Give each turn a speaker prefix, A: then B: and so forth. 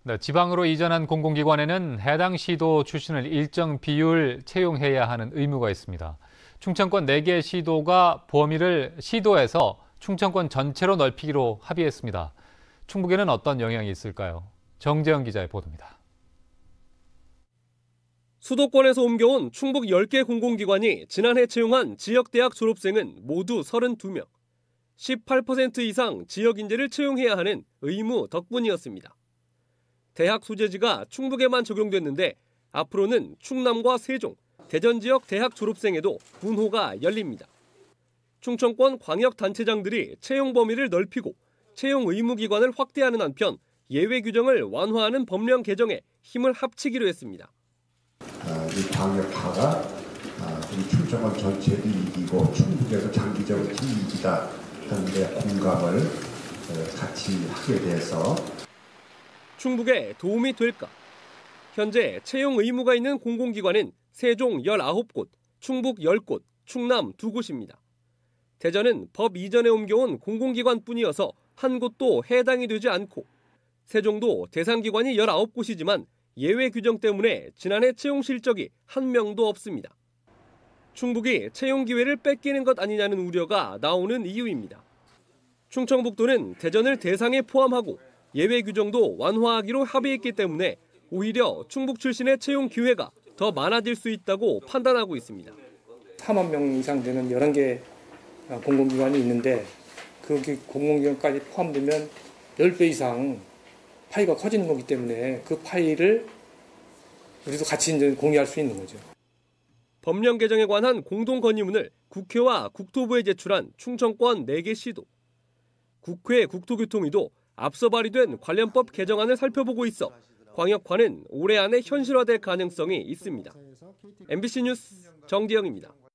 A: 네, 지방으로 이전한 공공기관에는 해당 시도 출신을 일정 비율 채용해야 하는 의무가 있습니다. 충청권 4개 시도가 범위를 시도에서 충청권 전체로 넓히기로 합의했습니다. 충북에는 어떤 영향이 있을까요? 정재영 기자의 보도입니다.
B: 수도권에서 옮겨온 충북 10개 공공기관이 지난해 채용한 지역대학 졸업생은 모두 32명. 18% 이상 지역인재를 채용해야 하는 의무 덕분이었습니다. 대학 소재지가 충북에만 적용됐는데 앞으로는 충남과 세종, 대전 지역 대학 졸업생에도 분호가 열립니다. 충청권 광역단체장들이 채용 범위를 넓히고 채용 의무기관을 확대하는 한편 예외 규정을 완화하는 법령 개정에 힘을 합치기로 했습니다.
C: 이 광역화가 우리 충청권 전체도 이익이고 충북에서 장기적으로 이익이다 하는 데 공감을 같이 하게 돼서
B: 충북에 도움이 될까? 현재 채용 의무가 있는 공공기관은 세종 19곳, 충북 10곳, 충남 2곳입니다. 대전은 법 이전에 옮겨온 공공기관뿐이어서 한 곳도 해당이 되지 않고 세종도 대상기관이 19곳이지만 예외 규정 때문에 지난해 채용 실적이 한 명도 없습니다. 충북이 채용 기회를 뺏기는 것 아니냐는 우려가 나오는 이유입니다. 충청북도는 대전을 대상에 포함하고 예외 규정도 완화하기로 합의했기 때문에 오히려 충북 출신의 채용 기회가 더 많아질 수 있다고 판단하고 있습니다.
D: 4만 명 이상 되는 11개 공공기관이 있는데 그 공공기관까지 포함되면 10배 이상 파이가 커지는 거기 때문에 그 파이를 우리도 같이 이제 공유할 수 있는 거죠.
B: 법령 개정에 관한 공동 건의문을 국회와 국토부에 제출한 충청권 4개 시도. 국회 국토교통위도 앞서 발의된 관련법 개정안을 살펴보고 있어 광역화는 올해 안에 현실화될 가능성이 있습니다. MBC 뉴스 정재영입니다.